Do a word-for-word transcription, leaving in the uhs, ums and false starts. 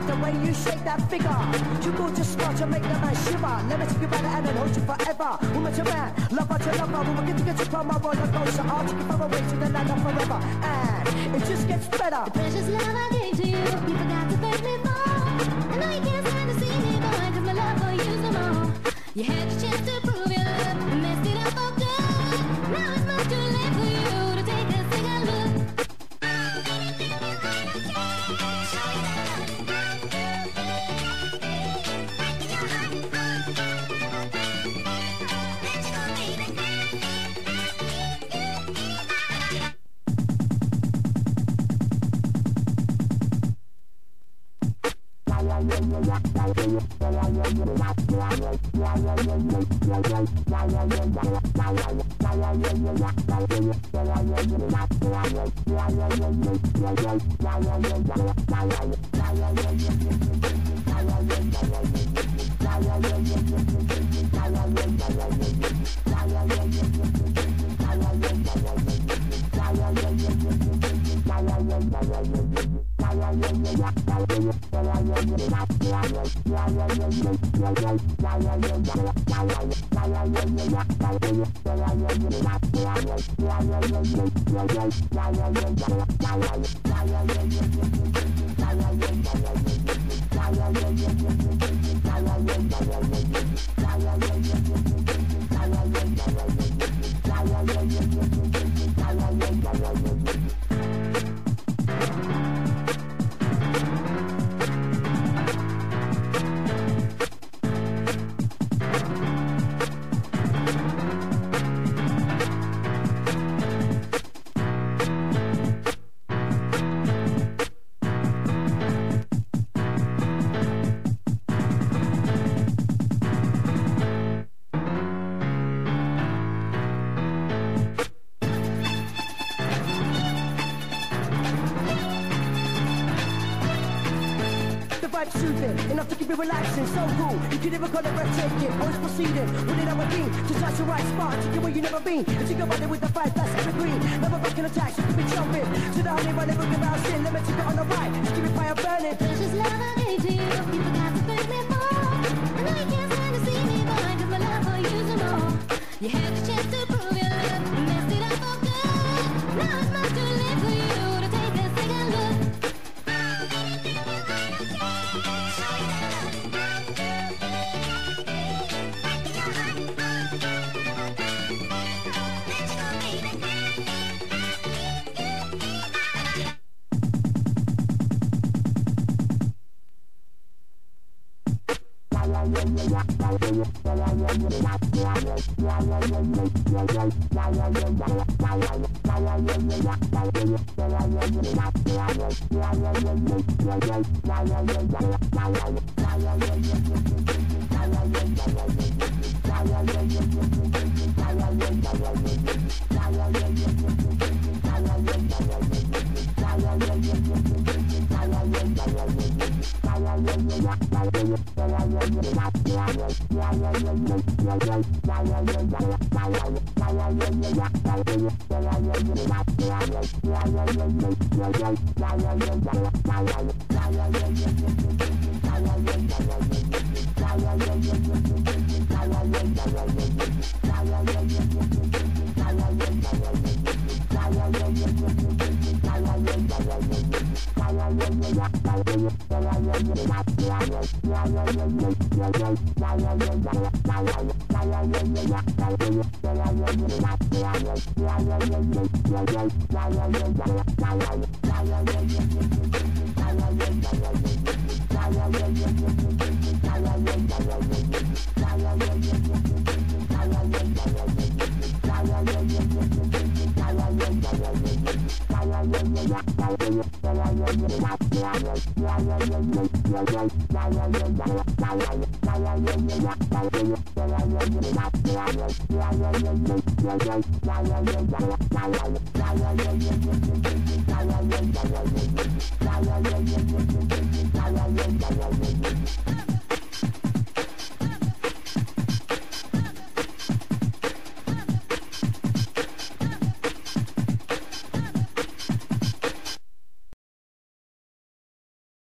the way you shake that figure. You go to smart to make the man shiver. Let me take you by the hand and hold you forever. Woman to man, lover to lover. Woman get to get you from my roller coaster. I'll take you far away to the land of forever. And it just gets better. The precious love I gave to you, you forgot to thank me for. I know you can't stand to see me, boy, cause my love for you's no more. You had your chance to prove your love, and messed it up for good. Now it's much too late for you to take a second look. Soothing, enough to keep you relaxing, so cool. You can never call it breathtaking. Always proceeding, with it our beam. To touch the right spot, take you where you never been. And take your body with the five, that's evergreen. Never back in attack, so keep it jumping. To the honey, run it, looking around, sin. Let me take it on the right, just keep it fire burning. Precious love I gave to you, you forgot to thank me for. I know you can't stand to see me, boy, cause my love for you's no more. You had the chance to prove your love, and messed it up for good. Now it's much too late for you to take a second look. Bye.